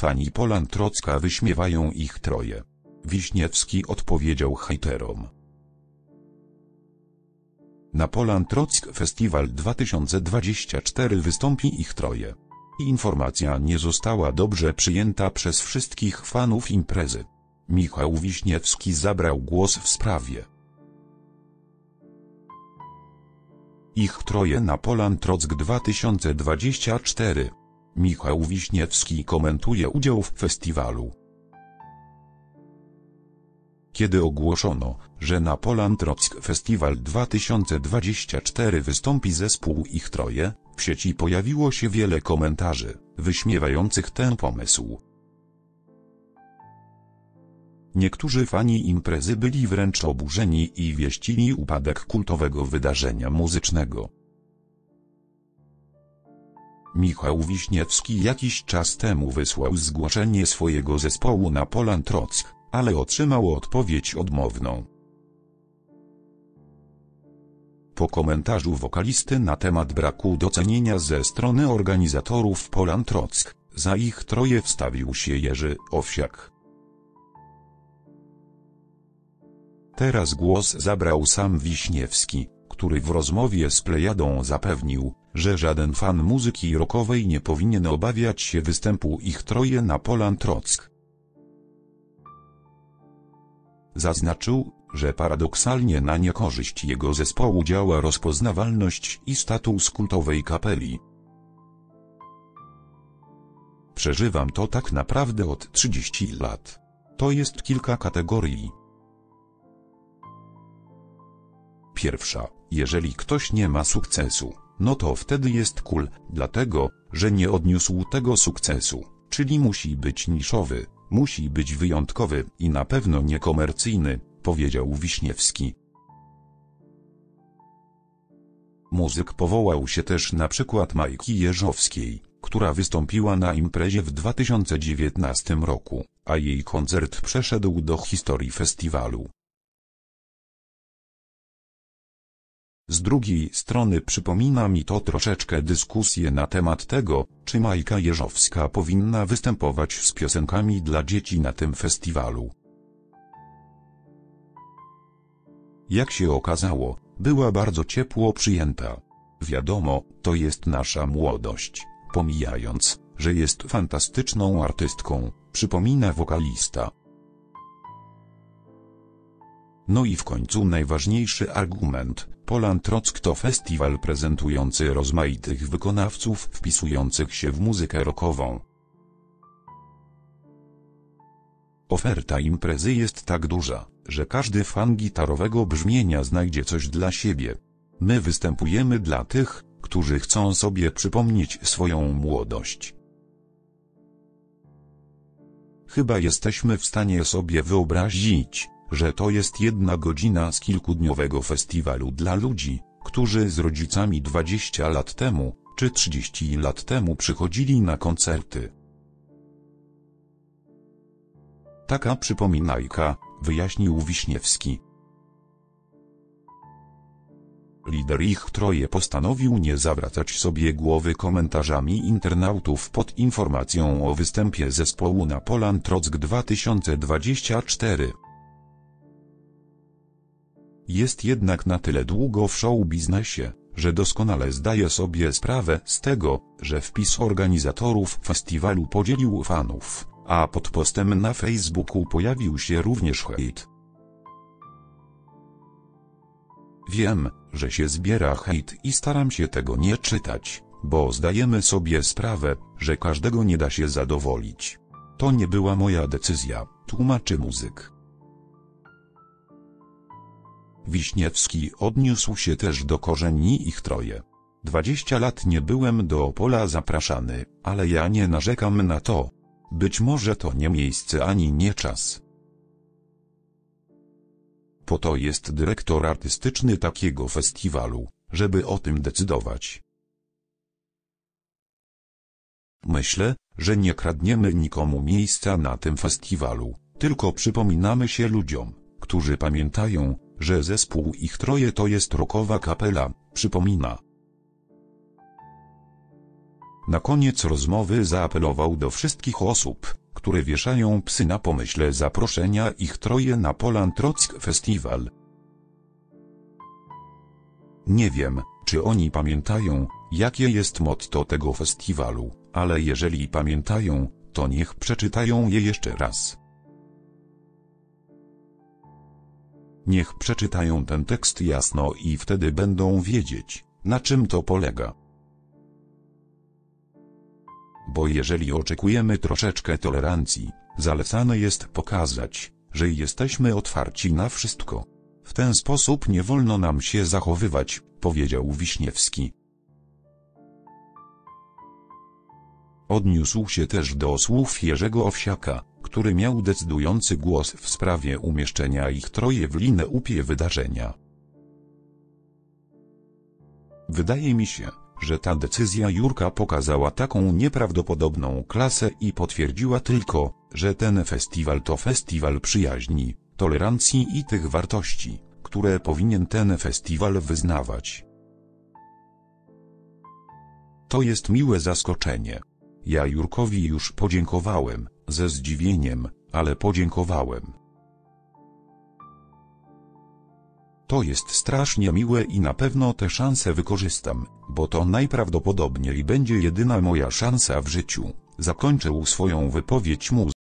Fani Polantrocka wyśmiewają ich troje. Wiśniewski odpowiedział hejterom. Na Polantrock Festival 2024 wystąpi ich troje. Informacja nie została dobrze przyjęta przez wszystkich fanów imprezy. Michał Wiśniewski zabrał głos w sprawie. Ich troje na Polantrock 2024. Michał Wiśniewski komentuje udział w festiwalu. Kiedy ogłoszono, że na Polantrock Festival 2024 wystąpi zespół Ich Troje, w sieci pojawiło się wiele komentarzy, wyśmiewających ten pomysł. Niektórzy fani imprezy byli wręcz oburzeni i wieścili upadek kultowego wydarzenia muzycznego. Michał Wiśniewski jakiś czas temu wysłał zgłoszenie swojego zespołu na Polantrock, ale otrzymał odpowiedź odmowną. Po komentarzu wokalisty na temat braku docenienia ze strony organizatorów Polantrock, za Ich Troje wstawił się Jerzy Owsiak. Teraz głos zabrał sam Wiśniewski, który w rozmowie z Plejadą zapewnił, że żaden fan muzyki rockowej nie powinien obawiać się występu Ich Troje na Polantrock. Zaznaczył, że paradoksalnie na niekorzyść jego zespołu działa rozpoznawalność i status kultowej kapeli. Przeżywam to tak naprawdę od 30 lat. To jest kilka kategorii. Pierwsza, jeżeli ktoś nie ma sukcesu, no to wtedy jest cool, dlatego, że nie odniósł tego sukcesu, czyli musi być niszowy, musi być wyjątkowy i na pewno niekomercyjny, powiedział Wiśniewski. Muzyk powołał się też na przykład Majki Jeżowskiej, która wystąpiła na imprezie w 2019 roku, a jej koncert przeszedł do historii festiwalu. Z drugiej strony przypomina mi to troszeczkę dyskusję na temat tego, czy Majka Jeżowska powinna występować z piosenkami dla dzieci na tym festiwalu. Jak się okazało, była bardzo ciepło przyjęta. Wiadomo, to jest nasza młodość, pomijając, że jest fantastyczną artystką, przypomina wokalista. No i w końcu najważniejszy argument. Polantrock to festiwal prezentujący rozmaitych wykonawców wpisujących się w muzykę rockową. Oferta imprezy jest tak duża, że każdy fan gitarowego brzmienia znajdzie coś dla siebie. My występujemy dla tych, którzy chcą sobie przypomnieć swoją młodość. Chyba jesteśmy w stanie sobie wyobrazić, że to jest 1 godzina z kilkudniowego festiwalu dla ludzi, którzy z rodzicami 20 lat temu, czy 30 lat temu przychodzili na koncerty. Taka przypominajka, wyjaśnił Wiśniewski. Lider Ich Troje postanowił nie zawracać sobie głowy komentarzami internautów pod informacją o występie zespołu na Polantrock 2024. Jest jednak na tyle długo w show biznesie, że doskonale zdaje sobie sprawę z tego, że wpis organizatorów festiwalu podzielił fanów, a pod postem na Facebooku pojawił się również hejt. Wiem, że się zbiera hejt i staram się tego nie czytać, bo zdajemy sobie sprawę, że każdego nie da się zadowolić. To nie była moja decyzja, tłumaczy muzyk. Wiśniewski odniósł się też do korzeni Ich Troje. 20 lat nie byłem do Opola zapraszany, ale ja nie narzekam na to. Być może to nie miejsce ani nie czas. Po to jest dyrektor artystyczny takiego festiwalu, żeby o tym decydować. Myślę, że nie kradniemy nikomu miejsca na tym festiwalu, tylko przypominamy się ludziom, którzy pamiętają, że zespół Ich Troje to jest rockowa kapela, przypomina. Na koniec rozmowy zaapelował do wszystkich osób, które wieszają psy na pomyśle zaproszenia ich troje na Poland Rock Festival. Nie wiem, czy oni pamiętają, jakie jest motto tego festiwalu, ale jeżeli pamiętają, to niech przeczytają je jeszcze raz. Niech przeczytają ten tekst jasno i wtedy będą wiedzieć, na czym to polega. Bo jeżeli oczekujemy troszeczkę tolerancji, zalecane jest pokazać, że jesteśmy otwarci na wszystko. W ten sposób nie wolno nam się zachowywać, powiedział Wiśniewski. Odniósł się też do słów Jerzego Owsiaka, który miał decydujący głos w sprawie umieszczenia ich troje w line-upie wydarzenia. Wydaje mi się, że ta decyzja Jurka pokazała taką nieprawdopodobną klasę i potwierdziła tylko, że ten festiwal to festiwal przyjaźni, tolerancji i tych wartości, które powinien ten festiwal wyznawać. To jest miłe zaskoczenie. Ja Jurkowi już podziękowałem, ze zdziwieniem, ale podziękowałem. To jest strasznie miłe i na pewno tę szansę wykorzystam, bo to najprawdopodobniej będzie jedyna moja szansa w życiu. Zakończył swoją wypowiedź